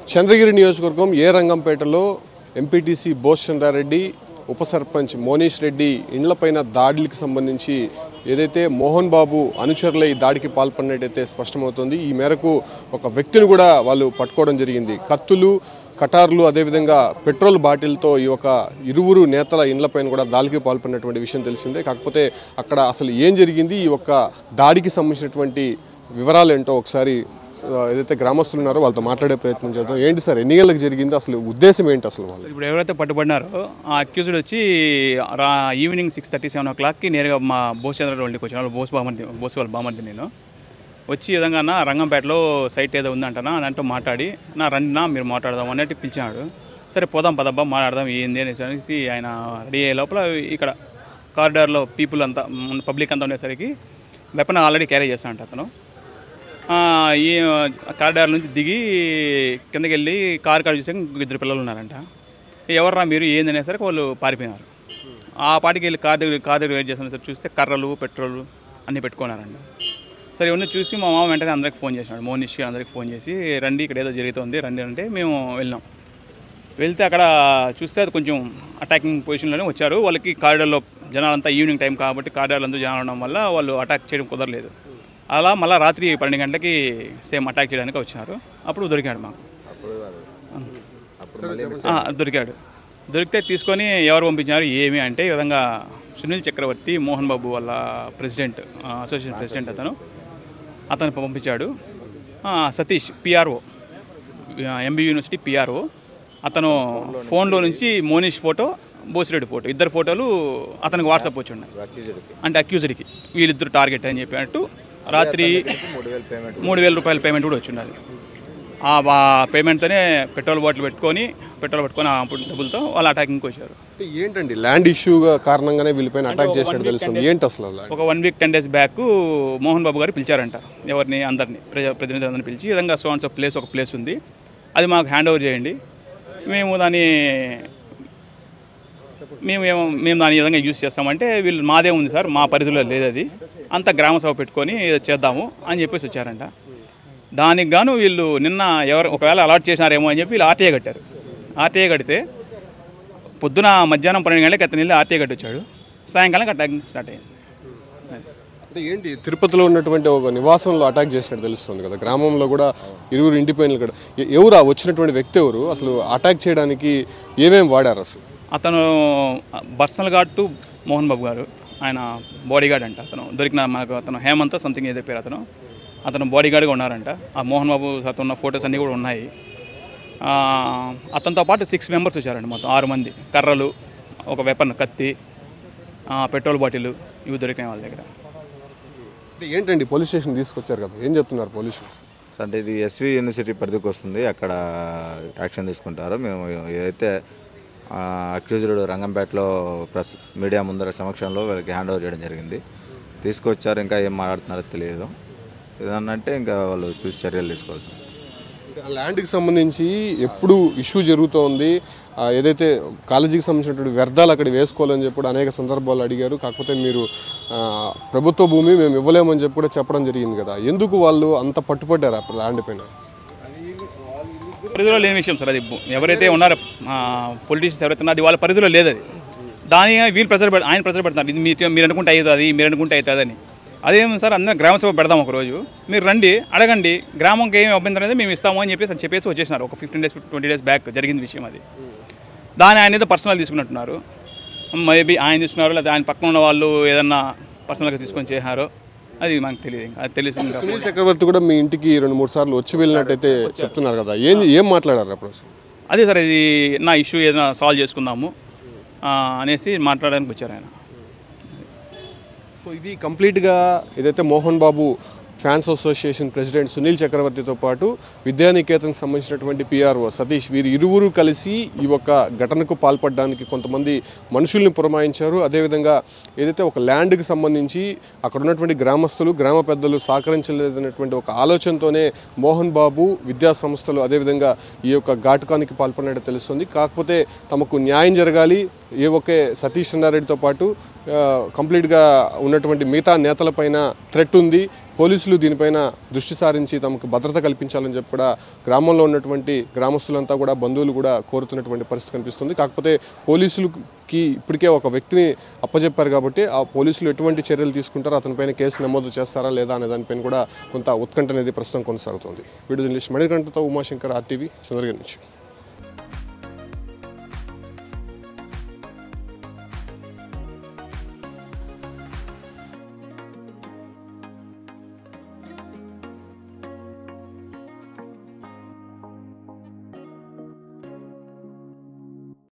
చంద్రగిరి నియోజకవర్గం ఏ రంగంపేటలో ఎంపీటీసీ చంద్ర రెడ్డి ఉప సర్పంచ్ మోనీష్ రెడ్డి ఇండ్లపైన దాడులకు సంబంధించి ఏదైతే మోహన్ బాబు అనుచరులే ఈ దాడికి పాల్పడినట్టయితే స్పష్టమవుతుంది. ఈ మేరకు ఒక వ్యక్తిని కూడా వాళ్ళు పట్టుకోవడం జరిగింది. కత్తులు, కటార్లు, అదేవిధంగా పెట్రోల్ బాటిల్తో ఈ యొక్క ఇరువురు నేతల ఇండ్లపైన కూడా దాడికి పాల్పడినటువంటి విషయం తెలిసిందే. కాకపోతే అక్కడ అసలు ఏం జరిగింది, ఈ యొక్క దాడికి సంబంధించినటువంటి వివరాలు ఏంటో ఒకసారి ఏదైతే గ్రామస్తులు ఉన్నారో వాళ్ళతో మాట్లాడే ప్రయత్నం చేద్దాం. ఏంటి సార్, ఎన్ని గంటలకు జరిగింది, అసలు ఉద్దేశం ఏంటి అసలు వాళ్ళు? ఇప్పుడు ఎవరైతే పట్టుబడినారో ఆ అక్యూజ్డ్ వచ్చి ఈవినింగ్ 6:37 o'clockకి నేరుగా మా చంద్ర రెడ్డికి వచ్చిన బోస్ వాళ్ళ బామర్ది నేను వచ్చి ఈ విధంగా రంగంపేటలో సైట్ ఏదో ఉందంటనా అని అంటూ మాట్లాడి రండి మీరు మాట్లాడదాం అన్నట్టు పిలిచాడు. సరే పోదాం పదబ్బా మాట్లాడదాం ఏంది అనేసి ఆయన రెడీ అయ్యే లోపల ఇక్కడ కారిడార్లో పీపుల్ అంతా పబ్లిక్ అంతా ఉండేసరికి వెపన్ ఆల్రెడీ క్యారీ చేస్తా అంట అతను. ఈ కారిడార్ నుంచి దిగి కిందకి వెళ్ళి కారు చూసాక ఇద్దరు పిల్లలు ఉన్నారంట. ఎవర్రా మీరు ఏంది అనేసరికి వాళ్ళు పారిపోయినారు. ఆ పాటికి వెళ్ళి కారు దగ్గర వెయిట్ చేస్తున్న సరే చూస్తే కర్రలు, పెట్రోల్ అన్నీ పెట్టుకున్నారంట. సరే ఇవన్నీ చూసి మా మామ వెంటనే అందరికి ఫోన్ చేసినాడు, మోనిష్ అందరికి ఫోన్ చేసి రండి ఇక్కడ ఏదో జరుగుతుంది రండి అంటే మేము వెళ్ళాం. వెళ్తే అక్కడ చూస్తే అది కొంచెం అటాకింగ్ పొజిషన్లోనే వచ్చారు. వాళ్ళకి కారిడార్లో జనాలంతా ఈవినింగ్ టైం కాబట్టి కారిడార్లో అందరూ జనాలు ఉండడం వల్ల వాళ్ళు అటాక్ చేయడం కుదరలేదు. అలా మళ్ళీ రాత్రి 12 గంటలకి సేమ్ అటాక్ చేయడానికి వచ్చినారు. అప్పుడు దొరికాడు మాకు, దొరికితే తీసుకొని ఎవరు పంపించినారు ఏమి అంటే ఈ విధంగా సునీల్ చక్రవర్తి మోహన్ బాబు వాళ్ళ ప్రెసిడెంట్, అసోసియేషన్ ప్రెసిడెంట్ అతను పంపించాడు. Satish PRO, MB university PRO, అతను ఫోన్లో నుంచి మోనీష్ ఫోటో, బోసిరెడ్డి ఫోటో, ఇద్దరు ఫోటోలు అతనికి వాట్సాప్ వచ్చి ఉన్నాయి. అంటే అక్యూజ్డ్కి వీళ్ళిద్దరు టార్గెట్ అని చెప్పినట్టు రాత్రి 3,000 రూపాయల పేమెంట్ కూడా వచ్చింది. ఆ పేమెంట్తోనే పెట్రోల్ పట్టుకొని అప్పుడు డబ్బులతో వాళ్ళు అటాకింగ్కి వచ్చారు. ఏంటండి ల్యాండ్ ఇష్యూ కారణంగానే వీళ్ళపైన అటాక్ చేసినట్టు తెలుస్తుంది. ఏంటి అసలు? ఒక 1 week 10 days back Mohan Babu garu పిలిచారంట ఎవరిని, అందరినీ ప్రతినిధులందరినీ పిలిచి ఈ విధంగా సో అండ్ సో ప్లేస్, ఒక ప్లేస్ ఉంది, అది మాకు హ్యాండ్ ఓవర్ చేయండి, మేము దాన్ని ఈ విధంగా యూజ్ చేస్తామంటే వీళ్ళు మాదే ఉంది సార్, మా పరిధిలో లేదు, అది అంతా గ్రామ సభ పెట్టుకొని చేద్దాము అని చెప్పేసి వచ్చారంట. దానికి గాను వీళ్ళు నిన్న ఒకవేళ అలాట్ చేసినారేమో అని చెప్పి వీళ్ళు ఆర్టీఏ కట్టారు. ఆర్టీఏ కడితే పొద్దున మధ్యాహ్నం 12 గంటలకు అతను వెళ్ళి ఆర్టీఏ కట్టొచ్చాడు. సాయంకాలం అటాకింగ్ స్టార్ట్ అయింది. అంటే ఏంటి, తిరుపతిలో ఉన్నటువంటి ఒక నివాసంలో అటాక్ చేసినట్టు తెలుస్తుంది కదా, గ్రామంలో కూడా ఇరువురు ఇండిపెండెంట్ కూడా. ఎవరు వచ్చినటువంటి వ్యక్తి ఎవరు, అసలు అటాక్ చేయడానికి ఏమేమి వాడారు అసలు? అతను personal guard to Mohan Babu garu, ఆయన బాడీ గార్డ్ అంట. అతను దొరికిన మనకు అతను హేమంత్ సంథింగ్ ఏదో పేరు, అతను బాడీ గార్డ్గా ఉన్నారంట. ఆ మోహన్ బాబు అతను ఉన్న ఫొటోస్ అన్నీ కూడా ఉన్నాయి. అతనితో పాటు 6 members వచ్చారండి, మొత్తం 6 మంది. కర్రలు, ఒక వెపన్, కత్తి, పెట్రోల్ బాటిల్ ఇవి దొరికినాయి వాళ్ళ దగ్గర. ఏంటండి పోలీస్ స్టేషన్ తీసుకొచ్చారు కదా, ఏం చెప్తున్నారు పోలీసులు? అంటే ఇది ఎస్వి యూనివర్సిటీ పరిధికి వస్తుంది, అక్కడ యాక్షన్ తీసుకుంటారు. మేము ఏదైతే అక్యూజ్డ్ రంగంపేటలో ప్రెస్ మీడియా ముందర సమక్షంలో వాళ్ళకి హ్యాండ్ ఓవర్ చేయడం జరిగింది. తీసుకొచ్చారు, ఇంకా ఏం మాట్లాడుతున్నారో తెలియదు. ఏదన్నంటే ఇంకా వాళ్ళు చూసి చర్యలు తీసుకోవాల్సి. ల్యాండ్కి సంబంధించి ఎప్పుడు ఇష్యూ జరుగుతోంది, ఏదైతే కాలేజీకి సంబంధించినటువంటి వ్యర్థాలు అక్కడ వేసుకోవాలని చెప్పి అనేక సందర్భాలు అడిగారు. కాకపోతే మీరు ప్రభుత్వ భూమి మేము ఇవ్వలేమని చెప్పి కూడా చెప్పడం జరిగింది కదా, ఎందుకు వాళ్ళు అంత పట్టుపడ్డారు ఆ ల్యాండ్ పైన? పరిధిలో లేని విషయం సార్, అది ఎవరైతే ఉన్నారో పొలిటీషియన్స్ ఎవరైతే ఉన్నారో అది వాళ్ళ పరిధిలో లేదు. అది దాని వీళ్ళు ఆయన ప్రెజర్ పెడతారు, ఇది మీరు అనుకుంటే అవుతుంది, మీరు అనుకుంటే అవుతుంది అని. అదేమి సార్, అందరం గ్రామ సభ పెడదాం ఒకరోజు, మీరు రండి అడగండి, గ్రామంకి ఏమి అభ్యంతరం అనేది మేము ఇస్తాము అని చెప్పేసి వచ్చేసినారు. ఒక 15 days 20 days బ్యాక్ జరిగింది విషయం అది. దాన్ని ఆయన ఏదో పర్సనల్ తీసుకున్నట్టున్నారు, మేబీ ఆయన తీసుకున్నారు, లేదా ఆయన పక్కన ఉన్న వాళ్ళు ఏదన్నా పర్సనల్గా తీసుకొని చేశారో అది మనకు తెలియదు. ఇంకా అది తెలిసి సునీల్ చక్రవర్తి కూడా మీ ఇంటికి 2-3 సార్లు వచ్చి వెళ్ళినట్టయితే చెప్తున్నారు కదా, ఏం మాట్లాడారు అప్పుడు? అదే సార్, ఇది నా ఇష్యూ ఏదైనా సాల్వ్ చేసుకుందాము అనేసి మాట్లాడడానికి వచ్చారు ఆయన. సో ఇది కంప్లీట్గా ఏదైతే Mohan Babu fans association president Sunil చక్రవర్తితో పాటు విద్యానికేతన్కి సంబంధించినటువంటి పిఆర్ఓ సతీష్, వీరు ఇరువురు కలిసి ఈ యొక్క ఘటనకు పాల్పడడానికి కొంతమంది మనుషుల్ని పురమాయించారు. అదేవిధంగా ఏదైతే ఒక ల్యాండ్కి సంబంధించి అక్కడ ఉన్నటువంటి గ్రామస్తులు, గ్రామ పెద్దలు సహకరించలేదనేటువంటి ఒక ఆలోచనతోనే మోహన్ బాబు విద్యా సంస్థలు అదేవిధంగా ఈ యొక్క ఘాటుకానికి పాల్పడినట్టు తెలుస్తుంది. కాకపోతే తమకు న్యాయం జరగాలి, ఒకే సతీష్ చంద్ర రెడ్డితో పాటు కంప్లీట్గా ఉన్నటువంటి మిగతా నేతలపైన థ్రెట్ ఉంది, పోలీసులు దీనిపైన దృష్టి సారించి తమకు భద్రత కల్పించాలని చెప్పి కూడా గ్రామంలో ఉన్నటువంటి గ్రామస్తులంతా కూడా బంధువులు కూడా కోరుతున్నటువంటి పరిస్థితి కనిపిస్తుంది. కాకపోతే పోలీసులకి ఇప్పటికే ఒక వ్యక్తిని అప్పచెప్పారు కాబట్టి ఆ పోలీసులు ఎటువంటి చర్యలు తీసుకుంటారో అతనిపైన కేసు నమోదు చేస్తారా లేదా అనే దానిపైన కూడా కొంత ఉత్కంఠ అనేది ప్రస్తుతం కొనసాగుతుంది. వీడియో జర్నలిస్ట్ మణికంఠతో ఉమాశంకర్ RTV చంద్రగిరి నుంచి.